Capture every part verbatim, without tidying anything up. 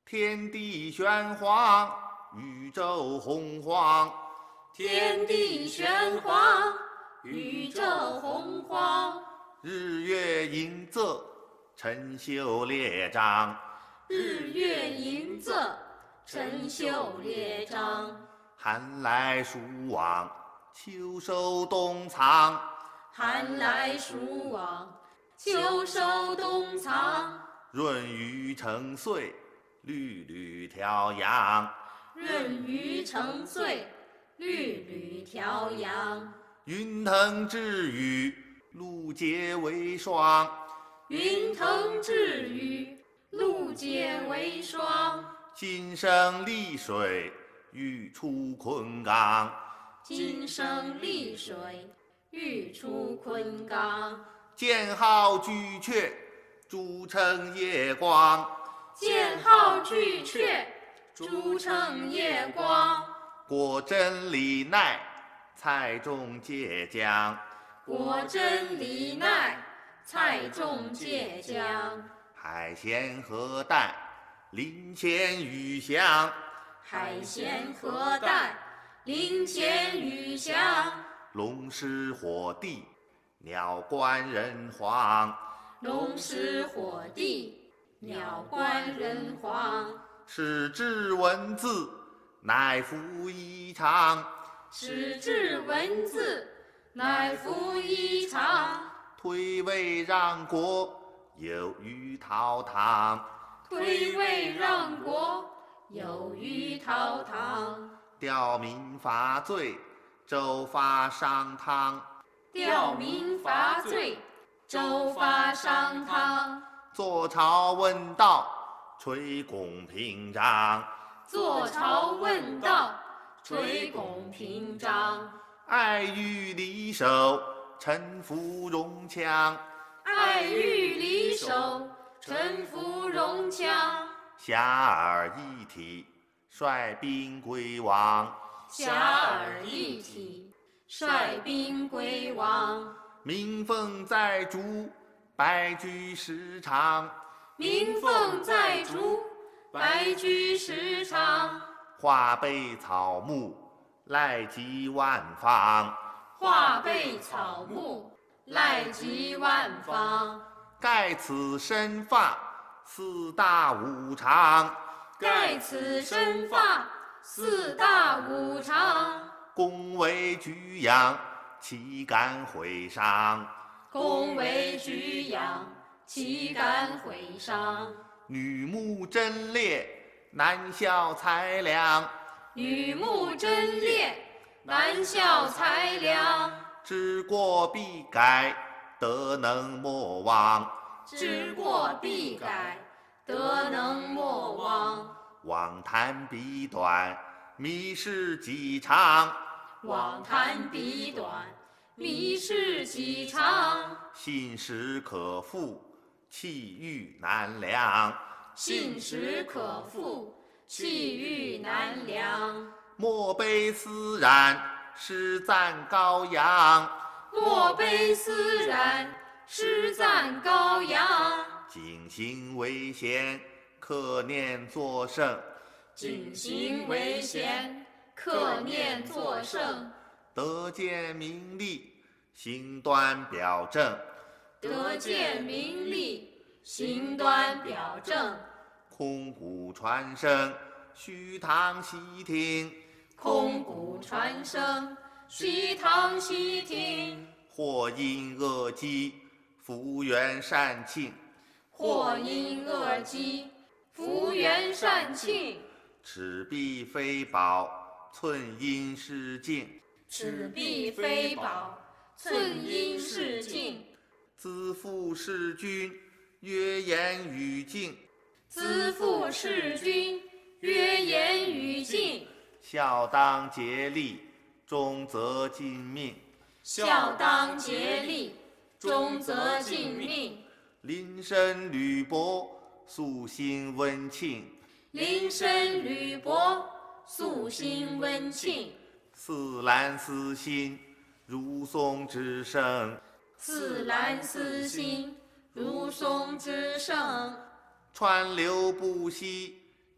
天地玄黄，宇宙洪荒。 天地玄黄，宇宙洪荒。 日月盈仄，辰宿列张。 日月盈仄，辰宿列张。 寒来暑往，秋收冬藏。 寒来暑往，秋收冬藏。 润雨成穗，缕缕调阳。 润雨成穗，缕缕调阳。 云腾致雨，露结为霜。 云腾致雨，露结为霜。 金生丽水，玉出昆冈。 金生丽水，玉出昆冈。 剑号巨阙，铸成夜光。 剑号巨阙，铸成夜光。 果真李鼐，蔡中介江。 果真李鼐，蔡中介江。 海鲜河淡，林前雨翔。 海鲜河淡，林前雨翔。 龙师火帝，鸟冠人皇。 龙师火帝，鸟冠人皇。 始制文字，乃服衣裳。 始制文字，乃服衣裳。 推位让国，有虞陶唐。 推位让国，有虞陶唐。 吊民伐罪，周发商汤。 吊民伐罪，周发商汤。 坐朝问道，垂拱平章。 坐朝问道，垂拱平章。 爱欲离手，臣服戎羌。 爱欲离手，臣服戎羌。 遐迩一体，率兵归王。 遐迩一体，率兵归王。 民凤在竹，白驹时长。 民凤在竹，白驹时长。 化被草木，赖及万方。 化被草木，赖及万方。 盖此身发，四大五常。 盖此身发，四大五常。 恭为举仰，岂敢毁伤。 恭为举仰，岂敢毁伤。 女目贞烈，男效才良。 女目贞烈，男效才良。 知过必改，德能莫忘。 知过必改，德能莫忘。 妄谈彼短，迷事己长。 妄谈彼短，迷事己长。 信实可复，气欲难量。 信实可复，气欲难量。 莫悲思然，诗赞高扬。 莫悲思然，诗赞高扬。 谨行为贤，克念作圣。 谨行为贤，克念作圣。 得见名利，行端表正。 得见名利，行端表正。 空谷传声，虚堂悉听。 空谷传声，虚堂悉听。 或因恶积，福缘善庆。 或因恶积，福缘善庆。 尺璧非宝，寸阴失敬。 尺璧非宝，寸阴失敬。 资父弑君，曰言语敬。 资父弑君，曰言语敬。 孝当竭力，忠则尽命。 孝当竭力，忠则尽命。 临深履薄，素心温庆。 临深履薄，素心温庆。 似兰思心，如松之盛。 似兰思心，如松之盛。 川流不息，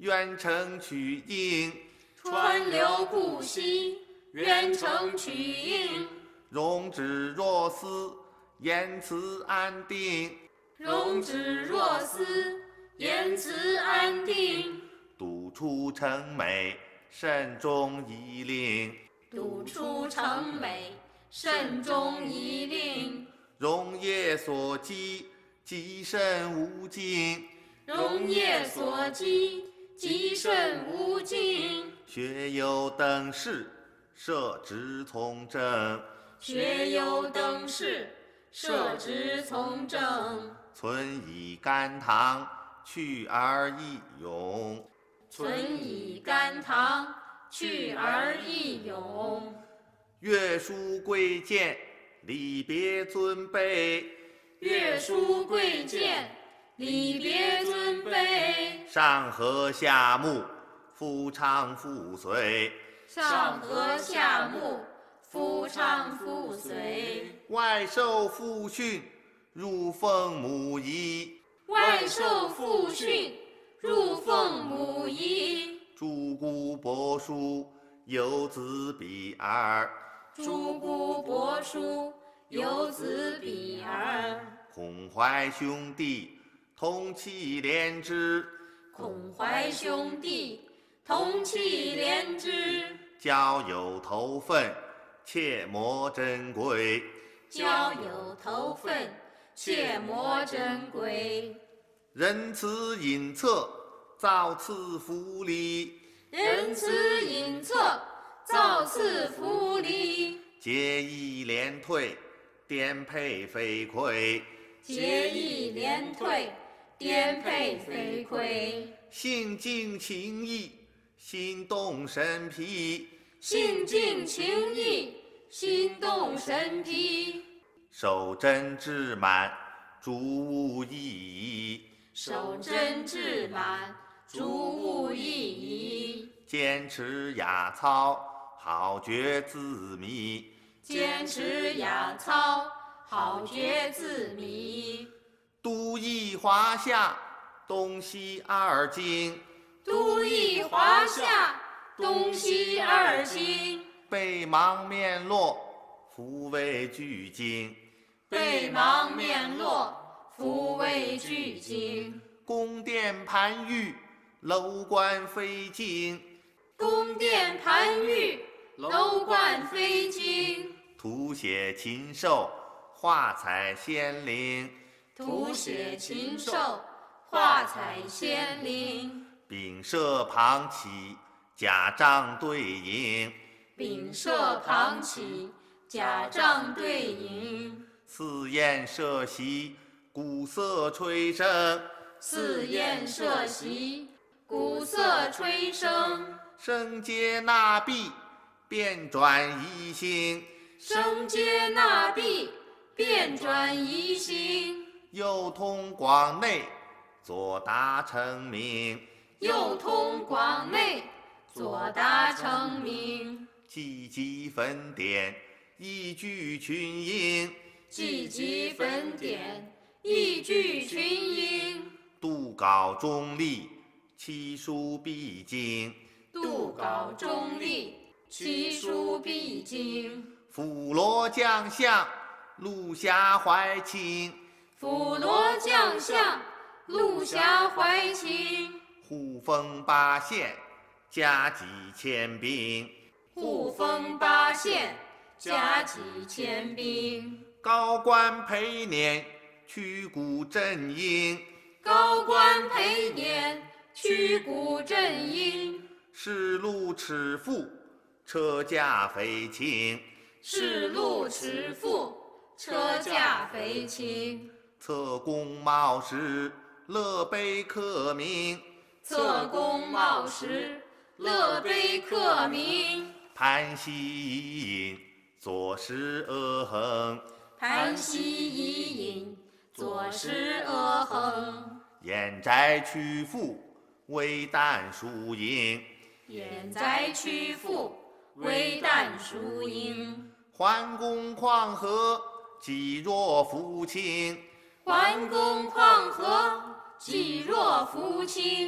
远程取应， 川流不息，远程取应。 容止若思，言辞安定。 容止若思，言辞安定。 笃出城美，慎终仪令。 笃出城美，慎终仪令。 容业所积，积甚无尽。 容业所积，积甚无尽。 学有等事，摄之从政。 学有等事，摄之从政。 存以甘棠，去而益勇。 存以甘棠，去而益勇。 乐书贵贱，礼别尊卑。 乐书贵贱，礼别尊卑。 上和下睦，夫唱妇随。 上和下睦，夫唱妇随。 外受父训，入奉母仪。 外受父训，入奉母仪。 诸姑伯叔，有子比尔。 诸姑伯叔，有子比尔。 孔怀兄弟，同气连枝。 孔怀兄弟，同气连枝。 交友投份，切莫珍贵。 交友投份，切莫珍贵。 仁慈隐恻，造次福利。 仁慈隐恻，造次福利。 节义廉退，颠沛飞溃。 节义廉退，颠沛飞溃。 性静情逸，心动神疲。 性静情逸，心动神疲。 守贞志满，逐物意义。 守贞志满，逐物意义。 坚持雅操，好觉自迷。 坚持雅操，好觉自迷。 都邑华夏，东西二京。 都邑华夏，东西二京。 背芒面落，夫为巨鲸。 背芒面落，夫为巨鲸。 宫殿盘玉，楼观飞鲸。 宫殿盘玉，楼观飞鲸。 图写禽兽，画彩仙灵。 图写禽兽，画彩仙灵。 丙舍旁起，甲仗对应。 丙舍旁起，甲仗对应。 四宴设席，鼓瑟吹笙。 四宴设席，鼓瑟吹笙。 升阶纳币，变转移心。 升阶纳币，变转移心。 右通广内，左达成名。 右通广内，左达成名。 积极分点，一聚群英。 积极分点，一聚群英。 度稿中立，其书必经。 度稿中立，其书必经。 辅罗将相，陆下怀清。 辅罗将相，陆下怀清。 护封八县，加几千兵。 护封八县，加几千兵。 高官陪辇，驱鼓振鹰。 高官陪辇，驱鼓振鹰。 士路齿腹，车驾飞禽。 士路齿腹，车驾飞禽。 侧弓茂实，乐碑刻名。 侧弓茂实，乐碑刻名。 盘膝一饮，左拾阿衡。 盘膝一饮，左拾阿衡。 偃宅曲阜，微旦疏影。 偃宅曲阜，微旦疏影。 桓公况和，济弱扶倾。 桓公况和，济弱扶倾。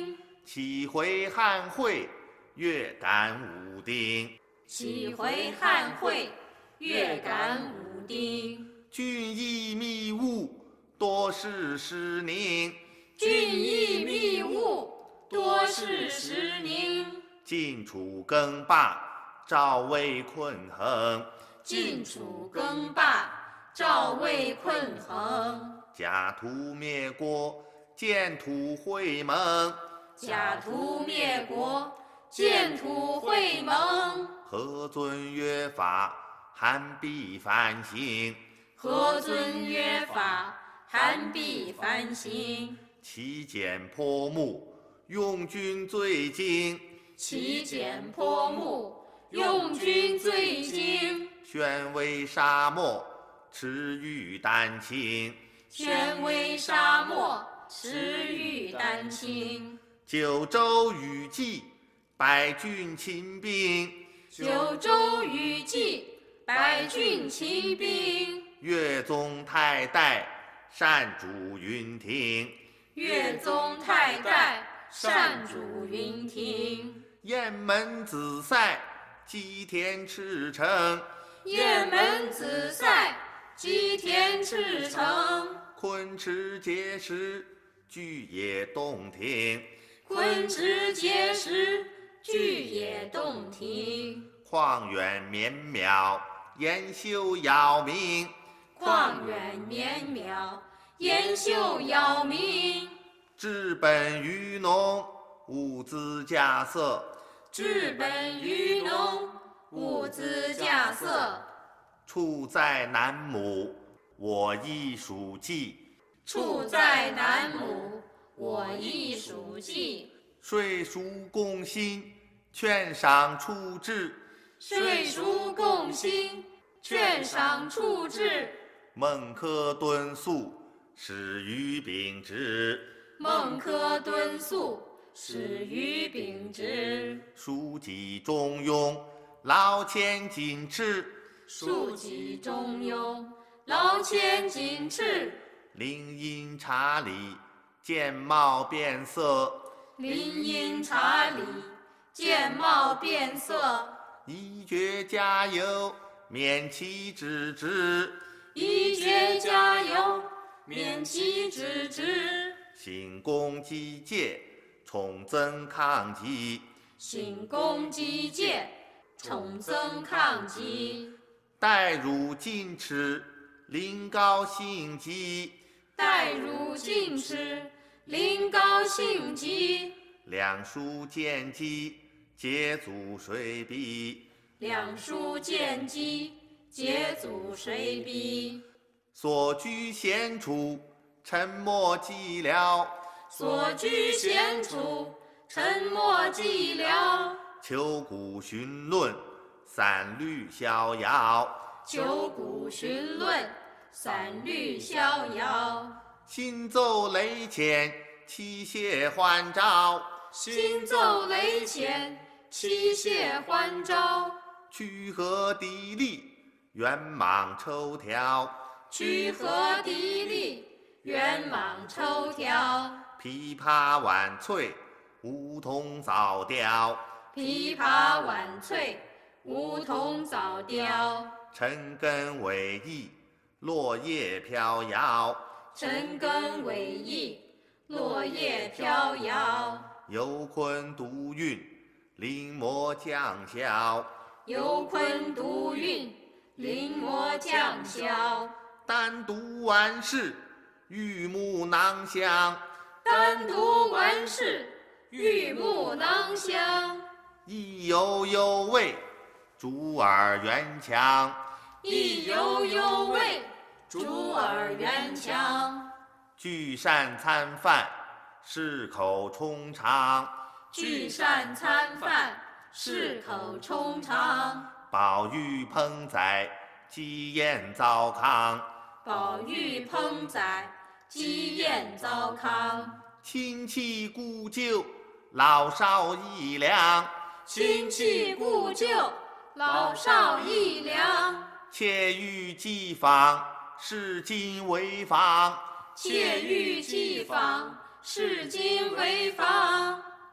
启回汉会，月感武丁。 启回汉会，月感武丁。 俊逸密务，多是时宁。 俊逸密务，多是时宁。 晋楚更霸，赵魏困衡。 晋楚更霸，赵魏困衡。 假途灭国，建土会盟。 假途灭国，建土会盟。 何尊约法，韩必反省。 何尊约法，韩必反省。 其简颇目，用军最精。 其简颇目，用军最精。 宣威沙漠，持玉丹青。 宣威沙漠，持玉丹青。 九州雨季，百郡秦兵。 九州雨季，百郡秦兵。 岳宗太代，善主云亭。 岳宗太代，善主云亭。 雁门子塞，积田赤城。 雁门子塞，积田赤城。 昆池碣石，巨野洞庭。 昆池碣石，巨野洞庭。 旷远绵邈，延秀扰民。 旷远绵邈，延秀扰民。 治本于农，物资稼穑。 治本于农，物资稼穑。 处在南亩，我亦属稷。 处在南亩，我亦属稷。 税属共薪，劝赏处置。 税属共薪，劝赏处置。 孟轲敦肃，始于秉直。 孟轲敦肃，始于秉直。 庶几中庸，劳谦谨斥。 庶几中庸，劳谦谨斥。 临阴察理，见貌变色。 临阴察理，见貌变色。 一决加油，免其止之。 一决加油，免其止之。 兴功积戒，宠增抗疾。 兴功积戒，宠增抗疾。 待汝进齿，临高兴疾。 待汝进齿，临高兴疾。 两书见机，皆祖水笔。 两书见机，皆祖水笔。 所居闲处，沉默寂寥。 所居闲处，沉默寂寥。 秋谷询论，散律逍遥。 秋谷询论，散律逍遥。 新奏雷潜，期谢还朝。 新奏雷潜，期谢还朝。 曲和砥砺，圆莽抽条。 曲和砥砺，圆莽抽条。 琵琶晚翠，梧桐早凋。 琵琶晚翠，梧桐早凋。 尘根伟异，落叶飘摇。 尘根伟异，落叶飘摇。 游昆独韵，临摹将晓。 游昆独韵，临摹将晓。 单独完事，玉木囊香。 单独完事，玉木囊香。 意犹犹未，诸尔圆强。 意犹犹未，诸尔圆强。 聚善参饭，适口充肠。 聚善参饭，适口充肠。 宝玉烹宰，鸡宴糟糠。 宝玉烹宰，鸡宴糟糠。 亲戚故旧，老少益良。 亲戚故旧，老少益良。 妾欲寄访，视今为访。 妾欲寄访，视今为访。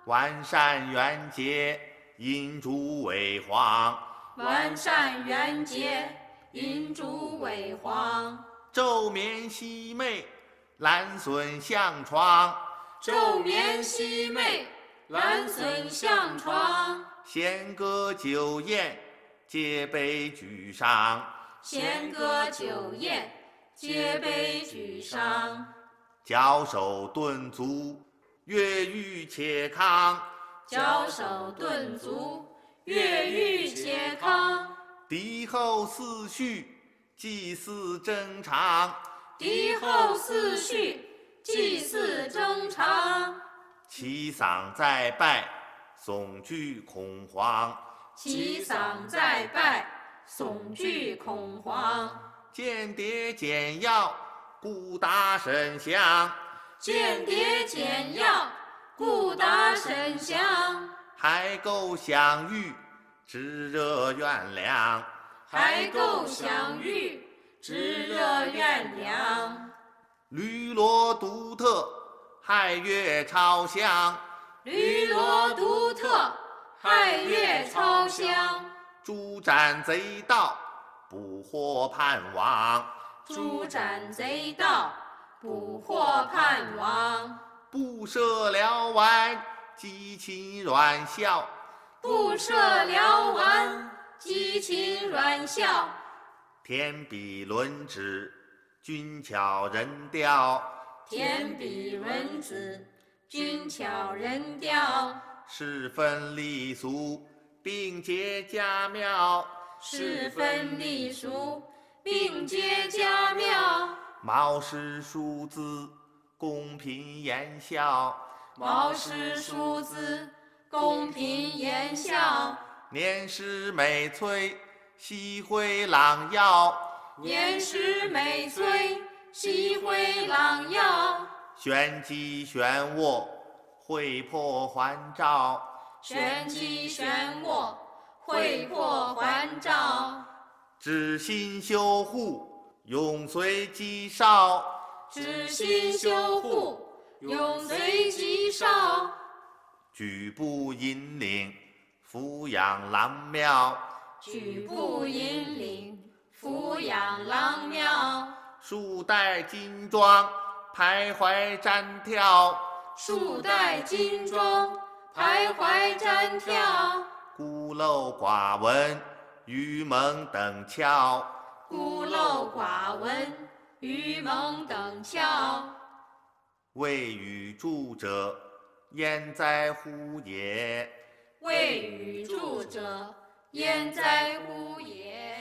万善缘结，银烛为黄。 万善缘结，银烛为黄。 昼眠夕寐，兰笋向床。 昼眠夕寐，兰笋向床。 弦歌酒宴，皆杯举上。 弦歌酒宴，皆杯举上。 交手顿足，越狱且康。 交手顿足，越狱且康。 敌后四序，祭祀正常。 敌后四序，祭祀正常。 其丧在拜，悚惧恐慌。 其丧在拜，悚惧恐慌。 间谍简要，故大神祥。 间谍简要，故大神祥。 海沟相遇，炙热怨凉。 海沟相遇，炙热怨凉。 绿萝独特，亥月超香。 绿萝独特，亥月超香。 诸斩贼盗，捕获叛王。 诸斩贼盗，捕获叛王。 不赦辽顽，激情软笑。 不赦辽顽，激情软笑。 天比伦指，俊俏人调。 天比伦指，俊俏人调。 十分利俗，并结佳妙。 十分利俗，并结佳妙。 毛氏庶子，公平言笑。 毛氏庶子，公平言笑。 年时美翠，夕辉朗耀。 年时美翠，夕辉朗耀。 玄机玄卧，会破还照。 玄机玄卧，会破还照。 知心修护，永随纪少。 知心修护，永随纪少。 举步引领，俯仰郎庙。 举步引领，俯仰郎庙。 数代金装，徘徊站跳。 数代金装，徘徊站跳。 孤陋寡闻，愚蒙等巧。 孤陋寡闻，愚蒙等巧。 未与著者，焉在乎也？ 未与著者，焉在乎也？